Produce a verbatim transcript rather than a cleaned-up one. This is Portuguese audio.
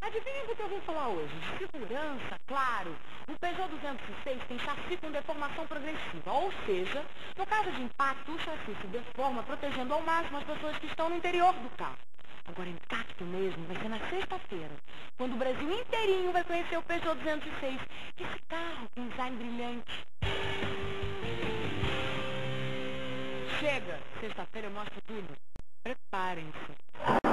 Adivinha do que eu vim falar hoje? De segurança, claro. O Peugeot duzentos e seis tem chassi com deformação progressiva, ou seja, no caso de impacto, o chassi se deforma, protegendo ao máximo as pessoas que estão no interior do carro. Agora, impacto mesmo vai ser na sexta-feira, quando o Brasil inteirinho vai conhecer o Peugeot duzentos e seis. Esse carro com design brilhante. Chega! Sexta-feira eu mostro tudo. Preparem-se.